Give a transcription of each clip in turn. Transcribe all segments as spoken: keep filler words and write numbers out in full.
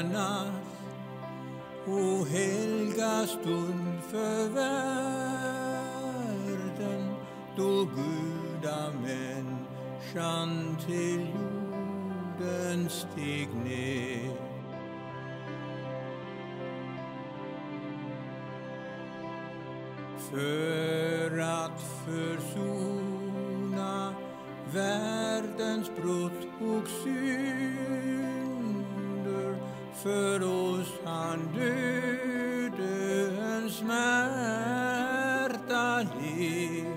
natt och Helga stund för världen, då gudamänniskan till jorden steg ner. För att försona världens brott och synder, för oss han dödens smärta led.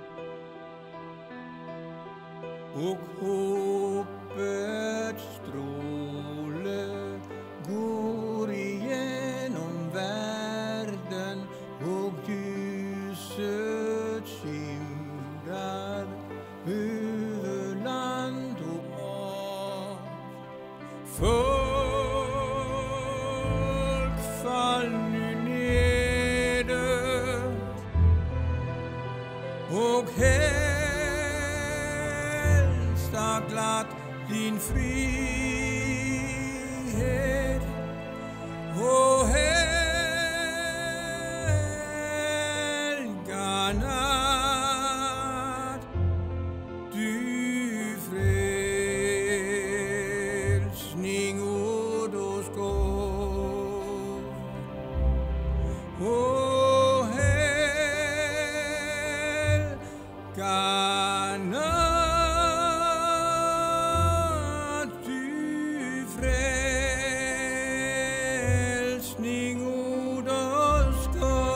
Och hoppets stråle går igenom världen och ljuset skimrar över land och hav. Folk fall nu neder och hälsa glatt din frihet och Helga natt, du frälsning åt oss gav. Och Helga natt, du frälsning åt oss gav.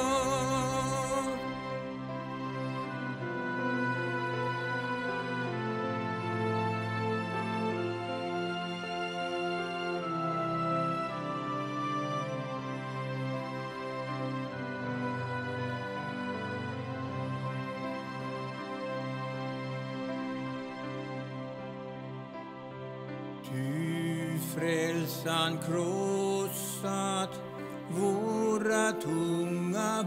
Du frälsan krossat våra tunga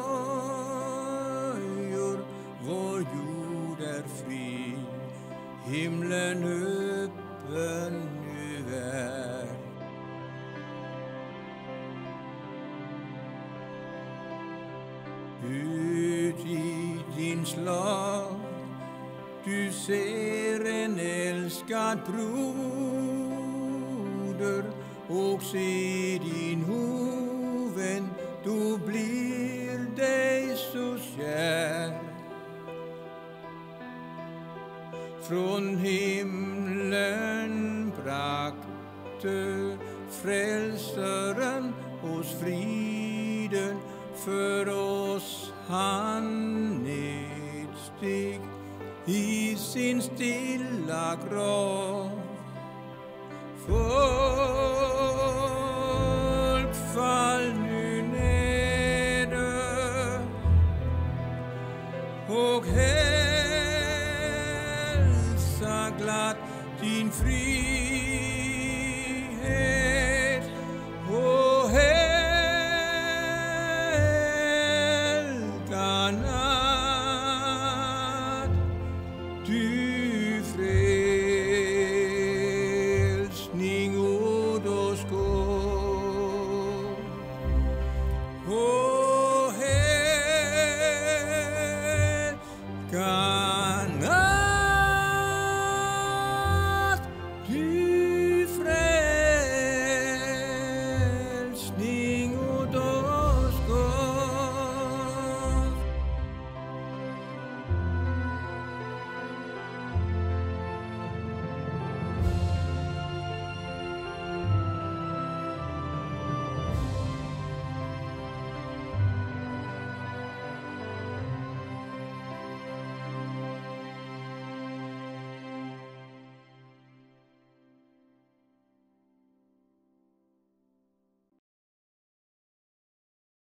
böjor, vår jord är fri, himlen öppen nu är. Ut i din slav du ser en älskad broder, och se din ovän, då blir dig så kär. Från himlen brakte frälsaren oss friden, för oss han nedsteg i sin stilla grav. Folk fall nu neder och hälsa glatt din frihet.